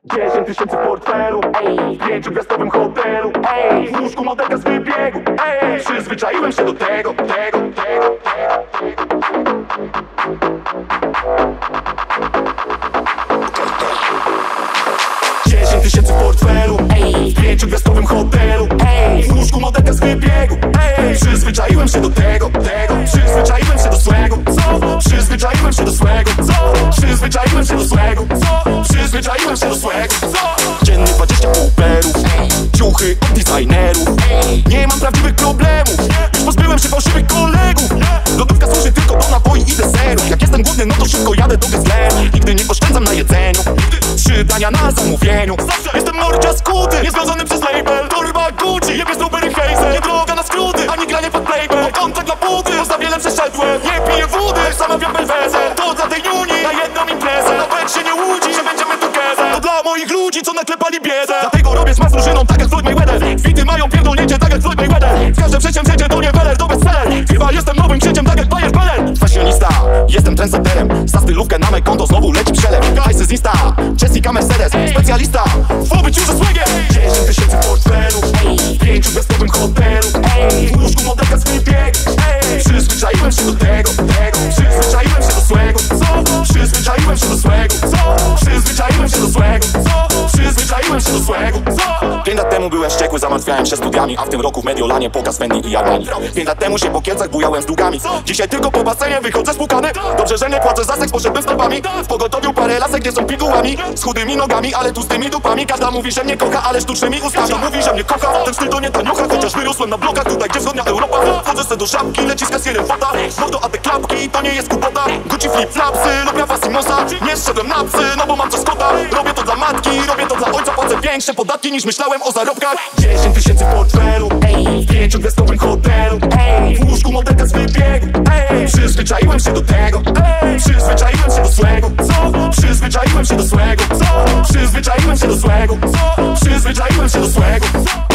10 tysięcy w portfelu, w 5-gwiazdkowym hotelu, w łóżku modelka z wybiegu. Przyzwyczaiłem się do tego. 10 tysięcy w portfelu, w 5-gwiazdkowym hotelu, w łóżku modelka z wybiegu. Przyzwyczaiłem się do tego. Przyzwyczaiłem się do swego. Przyzwyczaiłem się do swego. Przyzwyczaiłem się do swego. Przyzwyczaiłem się do swego. Dziennie 20 puperów, ciuchy od designerów. Nie mam prawdziwych problemów, już pozbyłem się fałszywych kolegów. Lodówka służy tylko do napoi i deserów. Jak jestem głodny, no to szybko jadę do Gessleru. Nigdy nie oszczędzam na jedzeniu, 3 dania na zamówieniu. Jestem mordzia skuty, niezwiązany przez label. Torba Gucci, jebie strawberry haze. Nie droga na skróty, ani granie pod playback. Kontakt dla budy, za wiele przeszedłem. Nie piję wody, zamawiam Belwezę. To dla tej Juni, na jedną imprezę. Nawet się nie łudzi, że będziemy together. To dla moich ludzi, co naklepali biedę. Dlatego robię smak z drużyną, tak jak Floyd Mayweather. Kwity mają pierdolnięcie, tak jak Floyd Mayweather. W każdym przedsięwzięcie to nie weler, to bestseller. Chyba jestem nowym księciem, tak jak Bayer Beller. Fashionista, jestem trendsetterem. Za stylówkę na me konto znowu leci przelew. Hajsy z Insta, Jessica Mercedes. Specjalista w obyciu ze swagiem. 10 tysięcy w portfelu, w 5-gwiazdkowym hotelu, w łóżku modelka z wybiegu. Przyzwyczaiłem się do tego. Przyzwyczaiłem się do swego. Przyzwyczaiłem się do swego. Przyzwyczaiłem się do swego. Przyzwyczaiłem się do swego. 5 lat temu byłem wściekły, zamartwiałem się studiami, a w tym roku w Mediolanie pokaz Fendi i Armani. 5 lat temu się po Kielcach bujałem z długami. Dzisiaj tylko po basenie wychodzę spłukany. Dobrze, że nie płacę za seks, poszedłem z topami. W pogotowiu parę lasek, gdzie są pigułami. Z chudymi nogami, ale tu z tymi dupami. Każda mówi, że mnie kocha, ale sztucznymi ustami. Każda mówi, że mnie kocha, ten styl to nie taniucha. Chociaż wyrosłem na blokach, tutaj gdzie wschodnia Europa. Wchodzę se do szapki, leci z kasjerem fota. Mordo, a te klapki, to nie jest głupota. Gucci flip-flapsy, lub Rafa Simosa. Nie zszedłem na psy, no bo mam coś kota. Robię to dla matki, robię to dla ojca. Płacę większe podatki niż myślałem o zarobkach. 10 tysięcy w portfelu, w 5-gwiazdkowym hotelu, w łóżku modelka z wybiegu. Przyzwyczaiłem się do tego. Przyzwyczaiłem się do swego. Przyzwyczaiłem się do swego. Przyzwyczaiłem się do swego. Przyzwyczaiłem się do swego.